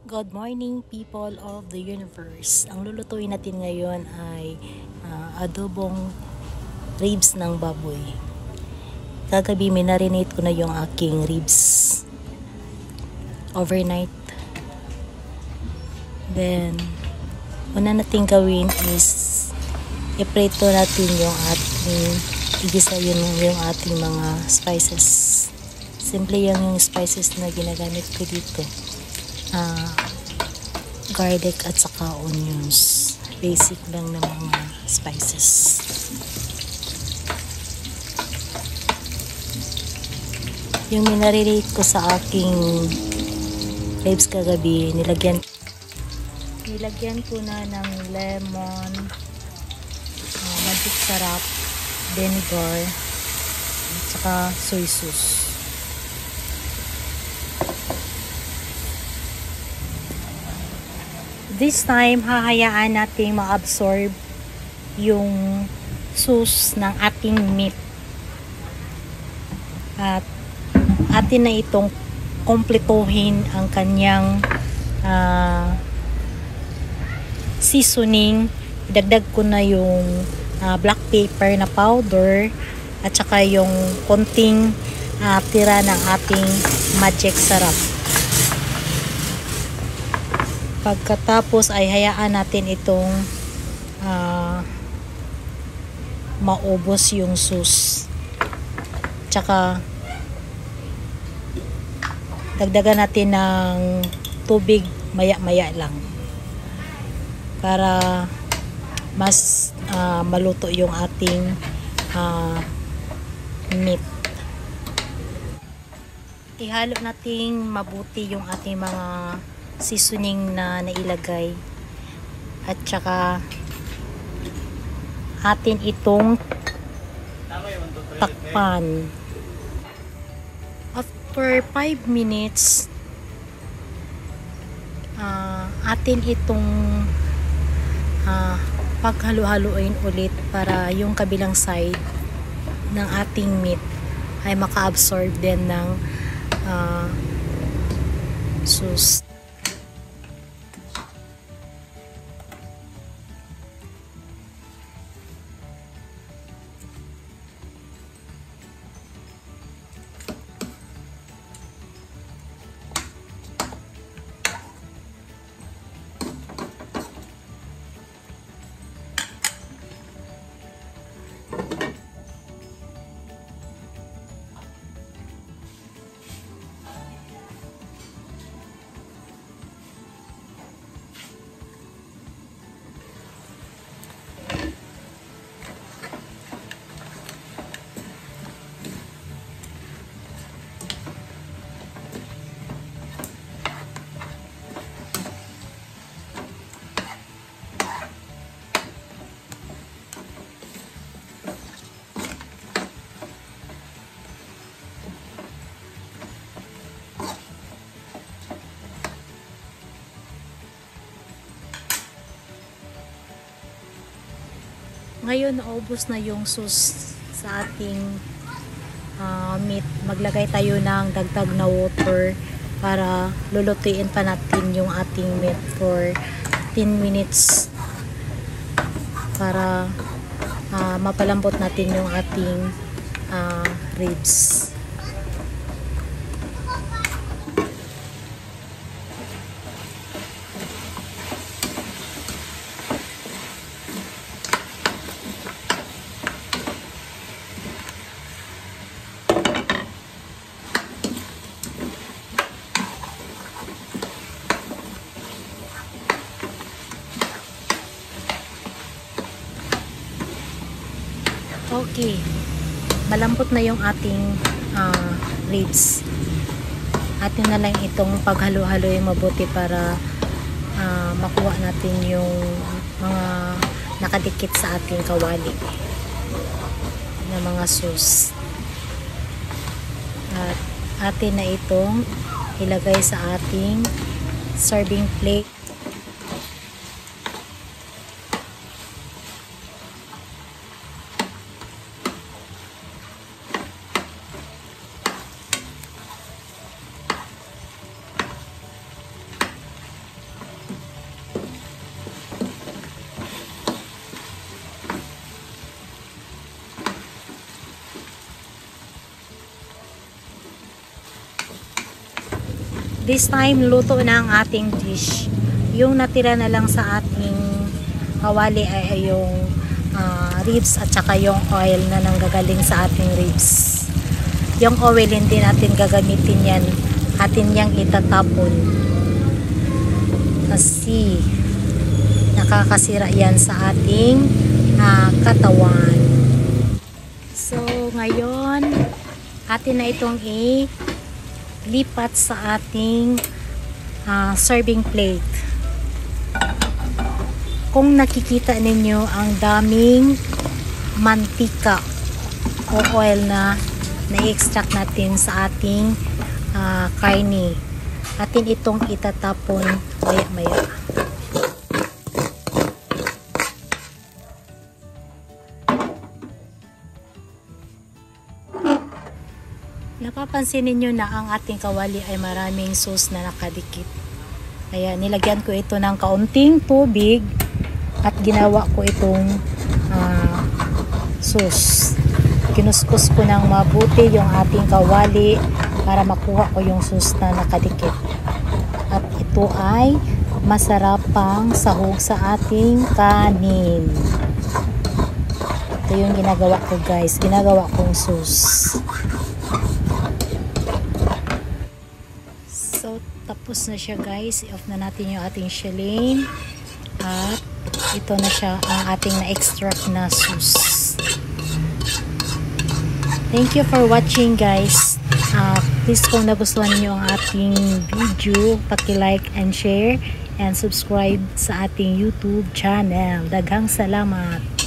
Good morning, people of the universe. Ang lulutuin natin ngayon ay adobong ribs ng baboy. Kagabi minarinate ko na yung aking ribs overnight. Then, una natin gawin is iprito natin yung ating igisa yung ating mga spices. Simple yung spices na ginagamit ko dito. Garlic at saka onions. Basic lang na mga spices. Yung minarinate ko sa aking ribs kagabi, nilagyan ko na ng lemon, magic sarap, vinegar, at saka soy sauce. This time, hahayaan natin ma-absorb yung sauce ng ating meat. At atin na itong kompletuhin ang kanyang seasoning. Dagdag ko na yung black pepper na powder at saka yung konting tira ng ating magic sarap. Pagkatapos ay hayaan natin itong maubos yung sauce. Tsaka dagdagan natin ng tubig maya-maya lang para mas maluto yung ating meat. Ihalo natin mabuti yung ating mga seasoning na nailagay at saka atin itong takpan. After 5 minutes atin itong paghalo-haloin ulit para yung kabilang side ng ating meat ay maka-absorb din ng sauce. Ngayon, naubos na yung sauce sa ating meat. Maglagay tayo ng dagdag na water para lulutuin pa natin yung ating meat for 10 minutes para mapalambot natin yung ating ribs. Okay, malambot na yung ating ribs. Atin na lang itong paghalo-haloy mabuti para makuha natin yung mga nakadikit sa ating kawali na mga sauce. At atin na itong ilagay sa ating serving plate. This time, luto na ang ating dish. Yung natira na lang sa ating kawali ay yung ribs at saka yung oil na nanggagaling sa ating ribs. Yung oil hindi natin gagamitin yan. Atin yang itatapon. Kasi nakakasira yan sa ating katawan. So, ngayon, atin na itong lipat sa ating serving plate. Kung nakikita ninyo ang daming mantika o oil na na-extract natin sa ating karne, atin itong itatapon maya-maya. Napapansin ninyo na ang ating kawali ay maraming sauce na nakadikit. Kaya nilagyan ko ito ng kaunting tubig at ginawa ko itong sauce. Kinuskus ko ng mabuti yung ating kawali para makuha ko yung sauce na nakadikit. At ito ay masarap pang sahog sa ating kanin. Ito yung ginagawa ko, guys. Ginagawa kong sauce. So, tapos na siya, guys. I-off na natin yung ating shellane. At ito na siya ang ating na-extract na sauce. Thank you for watching, guys. Please, kung nagustuhan niyo ang ating video, paki-like and share and subscribe sa ating YouTube channel. Daghang salamat.